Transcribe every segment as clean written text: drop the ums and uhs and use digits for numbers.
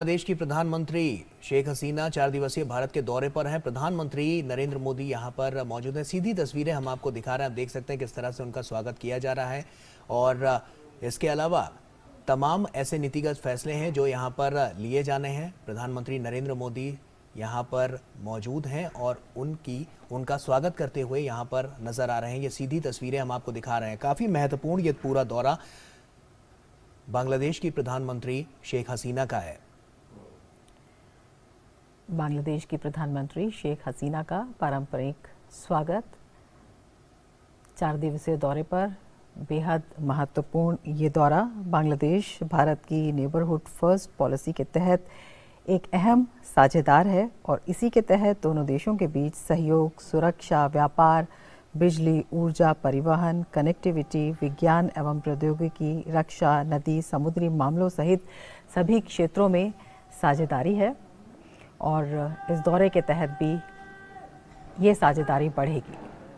देश की प्रधानमंत्री शेख हसीना 4 दिवसीय भारत के दौरे पर हैं। प्रधानमंत्री नरेंद्र मोदी यहां पर मौजूद हैं। सीधी तस्वीरें हम आपको दिखा रहे हैं। आप देख सकते हैं किस तरह से उनका स्वागत किया जा रहा है और इसके अलावा तमाम ऐसे नीतिगत फैसले हैं जो यहां पर लिए जाने हैं। प्रधानमंत्री नरेंद्र मोदी यहां पर मौजूद हैं और उनका स्वागत करते हुए यहां पर नजर आ रहे हैं। ये सीधी तस्वीरें हम आपको दिखा रहे हैं। काफी महत्वपूर्ण ये पूरा दौरा बांग्लादेश की प्रधानमंत्री शेख हसीना का है। बांग्लादेश की प्रधानमंत्री शेख हसीना का पारंपरिक स्वागत। 4 दिवसीय दौरे पर बेहद महत्वपूर्ण ये दौरा बांग्लादेश भारत की नेबरहुड फर्स्ट पॉलिसी के तहत एक अहम साझेदार है और इसी के तहत दोनों देशों के बीच सहयोग, सुरक्षा, व्यापार, बिजली, ऊर्जा, परिवहन, कनेक्टिविटी, विज्ञान एवं प्रौद्योगिकी, रक्षा, नदी, समुद्री मामलों सहित सभी क्षेत्रों में साझेदारी है और इस दौरे के तहत भी ये साझेदारी बढ़ेगी।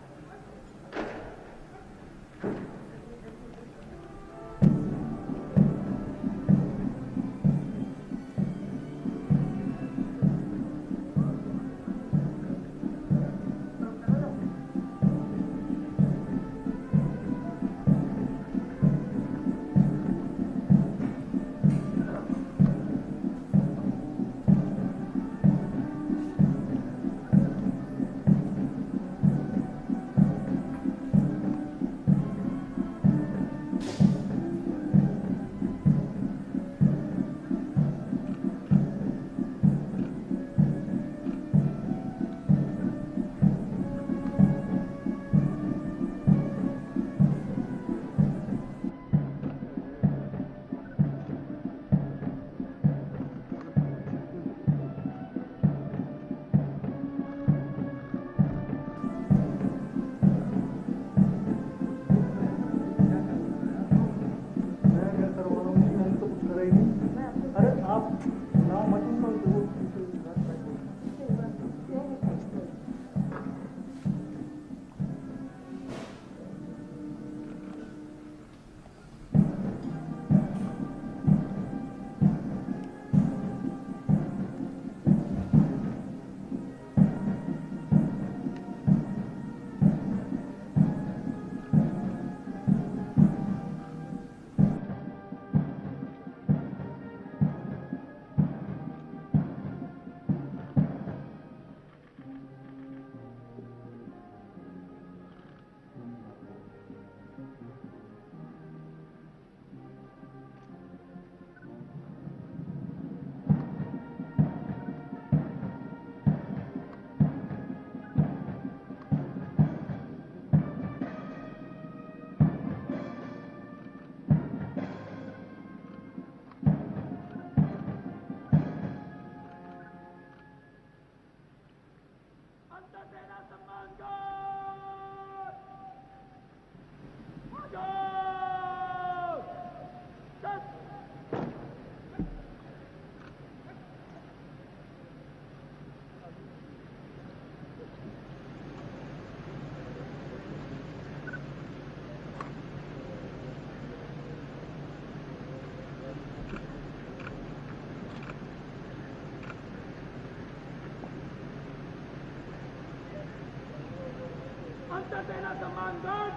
सेना सम्मान गार्ड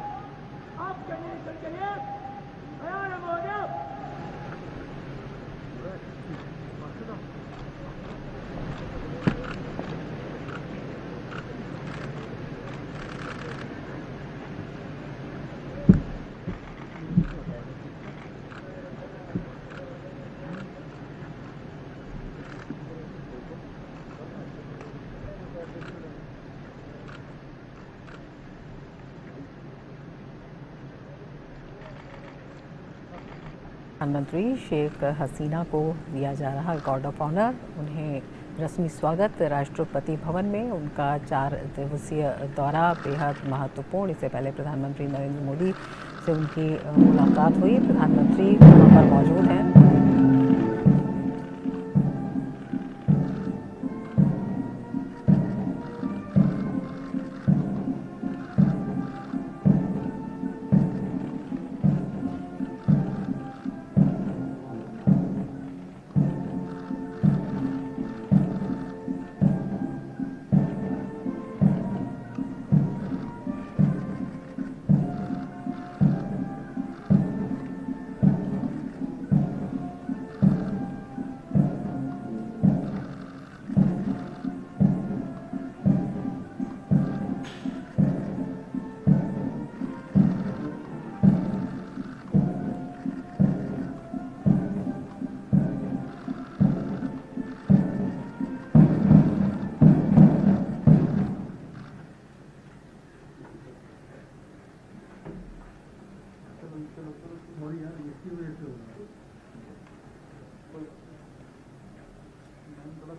आपके नेतृत्व के लिए तैयार है महोदय। प्रधानमंत्री शेख हसीना को दिया जा रहा गार्ड ऑफ ऑनर। उन्हें रस्मी स्वागत राष्ट्रपति भवन में। उनका 4 दिवसीय दौरा बेहद महत्वपूर्ण। इससे पहले प्रधानमंत्री नरेंद्र मोदी से उनकी मुलाकात हुई। प्रधानमंत्री वहाँ पर मौजूद हैं।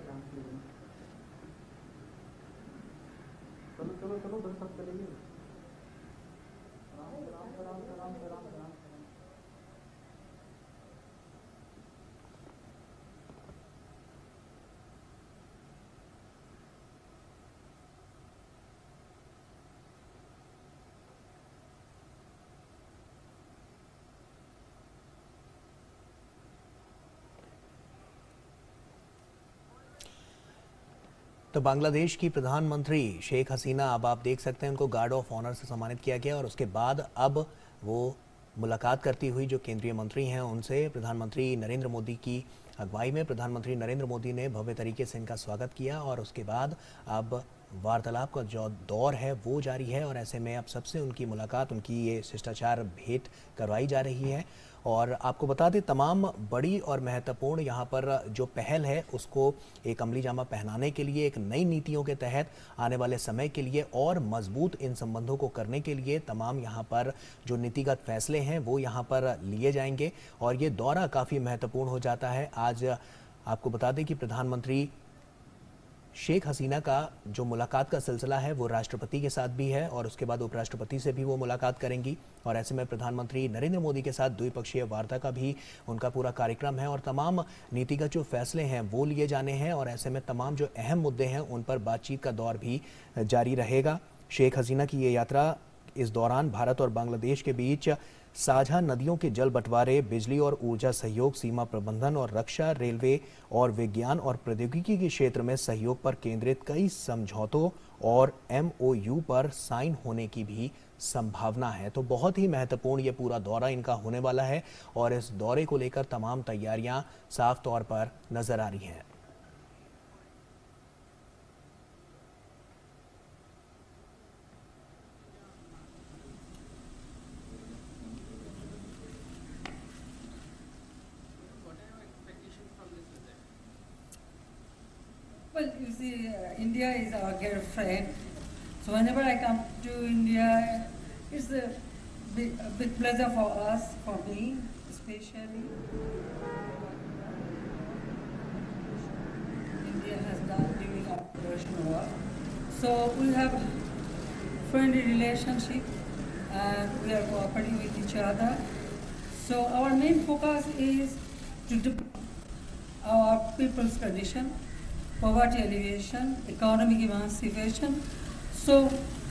तो बांग्लादेश की प्रधानमंत्री शेख हसीना, अब आप देख सकते हैं उनको गार्ड ऑफ ऑनर से सम्मानित किया गया और उसके बाद अब वो मुलाकात करती हुई जो केंद्रीय मंत्री हैं उनसे प्रधानमंत्री नरेंद्र मोदी की अगुवाई में प्रधानमंत्री नरेंद्र मोदी ने भव्य तरीके से इनका स्वागत किया और उसके बाद अब वार्तालाप का जो दौर है वो जारी है और ऐसे में अब सबसे उनकी मुलाकात, उनकी ये शिष्टाचार भेंट करवाई जा रही है। और आपको बता दें तमाम बड़ी और महत्वपूर्ण यहाँ पर जो पहल है उसको एक अमली जामा पहनाने के लिए, एक नई नीतियों के तहत आने वाले समय के लिए और मजबूत इन संबंधों को करने के लिए तमाम यहाँ पर जो नीतिगत फैसले हैं वो यहाँ पर लिए जाएंगे और ये दौरा काफ़ी महत्वपूर्ण हो जाता है। आज आपको बता दें कि प्रधानमंत्री शेख हसीना का जो मुलाकात का सिलसिला है वो राष्ट्रपति के साथ भी है और उसके बाद उपराष्ट्रपति से भी वो मुलाकात करेंगी और ऐसे में प्रधानमंत्री नरेंद्र मोदी के साथ द्विपक्षीय वार्ता का भी उनका पूरा कार्यक्रम है और तमाम नीतिगत जो फैसले हैं वो लिए जाने हैं और ऐसे में तमाम जो अहम मुद्दे हैं उन पर बातचीत का दौर भी जारी रहेगा। शेख हसीना की ये यात्रा इस दौरान भारत और बांग्लादेश के बीच साझा नदियों के जल बंटवारे, बिजली और ऊर्जा सहयोग, सीमा प्रबंधन और रक्षा, रेलवे और विज्ञान और प्रौद्योगिकी के क्षेत्र में सहयोग पर केंद्रित कई समझौतों और MOU पर साइन होने की भी संभावना है। तो बहुत ही महत्वपूर्ण ये पूरा दौरा इनका होने वाला है और इस दौरे को लेकर तमाम तैयारियां साफ तौर पर नजर आ रही हैं। Well, you see, India is our dear friend. So whenever I come to India, it's a big pleasure for us, for me, especially. India has done during Operation War. So we have friendly relationship and we are cooperating with each other. So our main focus is to develop our people's condition, poverty alleviation, economic emancipation. So,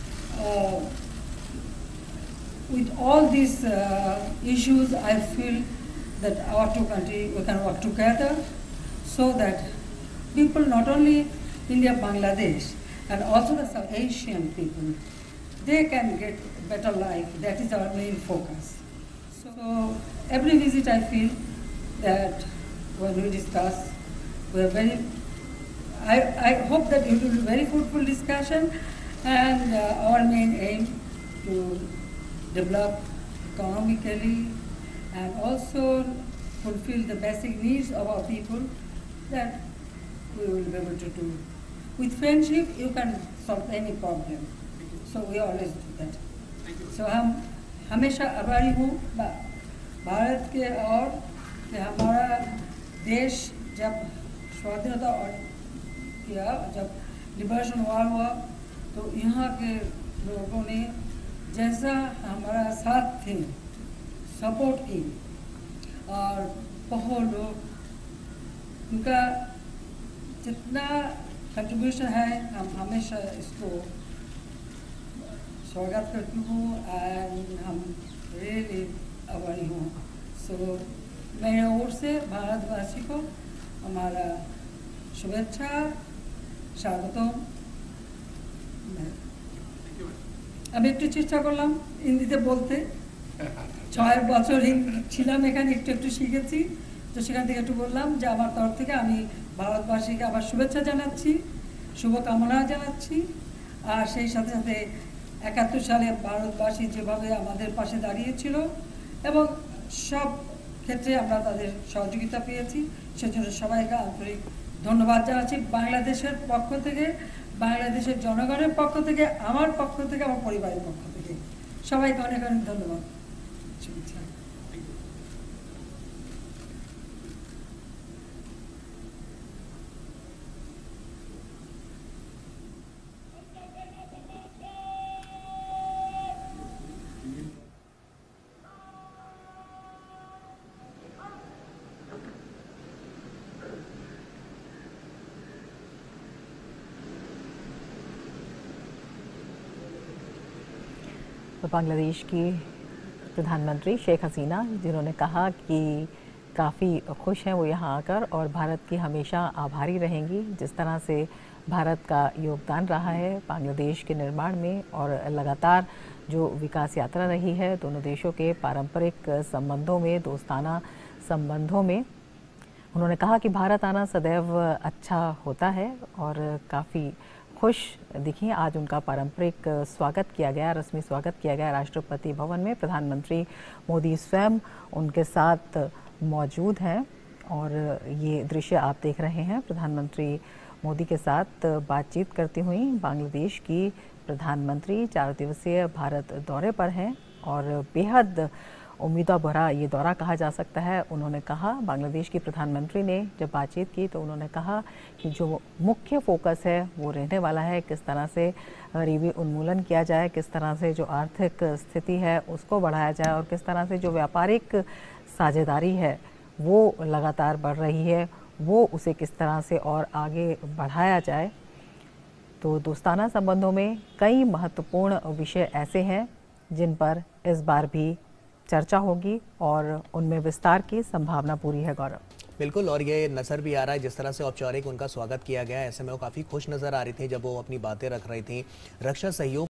with all these issues, I feel that our two countries, we can work together so that people, not only India, Bangladesh, and also the South Asian people, they can get better life. That is our main focus. So, every visit I feel that when we discuss, we are very I hope that it will be very fruitful discussion and our main aim to develop economically and also fulfill the basic needs of our people that we will be able to do. With friendship, you can solve any problem. So we always do that. So हम हमेशा आभारी हूँ भारत के और कि हमारा देश जब स्वाधीनता और किया, जब लिबरेशन वार हुआ तो यहाँ के लोगों ने जैसा हमारा साथ थे, सपोर्ट की और बहुत लोग उनका जितना कंट्रीब्यूशन है हम हमेशा इसको स्वागत करती हूँ एंड हम रियली आभारी हूँ। सो मेरे ओर से भारतवासी को हमारा शुभेच्छा, স্বাগতম। আমি একটু চেষ্টা করলাম হিন্দিতে বলতে, 6 বছর ছিলাম এখানে, একটু একটু শিখেছি, তো সেখান থেকে একটু বললাম যে আমার তরফ থেকে আমি ভারতবাসীকে আবার শুভেচ্ছা জানাচ্ছি, শুভকামনা জানাচ্ছি। আর সেই সাথে সাথে 71 সালে ভারতবাসী যেভাবে আমাদের পাশে দাঁড়িয়েছিল এবং সব ক্ষেত্রে আমরা তাদের সহযোগিতা পেয়েছি, সেজন্য সবাইকে আন্তরিক ধন্যবাদ জানাচ্ছি বাংলাদেশের পক্ষ থেকে, বাংলাদেশের জনগণের পক্ষ থেকে, আমার পক্ষ থেকে, আমার পরিবারের পক্ষ থেকে সবাইকে অনেক অনেক ধন্যবাদ। तो बांग्लादेश की प्रधानमंत्री शेख हसीना, जिन्होंने कहा कि काफ़ी खुश हैं वो यहाँ आकर और भारत की हमेशा आभारी रहेंगी, जिस तरह से भारत का योगदान रहा है बांग्लादेश के निर्माण में और लगातार जो विकास यात्रा रही है दोनों देशों के पारंपरिक संबंधों में, दोस्ताना संबंधों में। उन्होंने कहा कि भारत आना सदैव अच्छा होता है और काफ़ी खुश दिखी। आज उनका पारंपरिक स्वागत किया गया, रस्मी स्वागत किया गया राष्ट्रपति भवन में। प्रधानमंत्री मोदी स्वयं उनके साथ मौजूद हैं और ये दृश्य आप देख रहे हैं। प्रधानमंत्री मोदी के साथ बातचीत करती हुई बांग्लादेश की प्रधानमंत्री 4 दिवसीय भारत दौरे पर हैं और बेहद उम्मीदों भरा ये दौरा कहा जा सकता है। उन्होंने कहा, बांग्लादेश की प्रधानमंत्री ने जब बातचीत की तो उन्होंने कहा कि जो मुख्य फोकस है वो रहने वाला है किस तरह से गरीबी उन्मूलन किया जाए, किस तरह से जो आर्थिक स्थिति है उसको बढ़ाया जाए और किस तरह से जो व्यापारिक साझेदारी है वो लगातार बढ़ रही है वो उसे किस तरह से और आगे बढ़ाया जाए। तो दोस्ताना संबंधों में कई महत्वपूर्ण विषय ऐसे हैं जिन पर इस बार भी चर्चा होगी और उनमें विस्तार की संभावना पूरी है। गौरव, बिल्कुल, और ये नजर भी आ रहा है जिस तरह से औपचारिक उनका स्वागत किया गया, ऐसे में वो काफ़ी खुश नज़र आ रही थी जब वो अपनी बातें रख रही थी। रक्षा सहयोग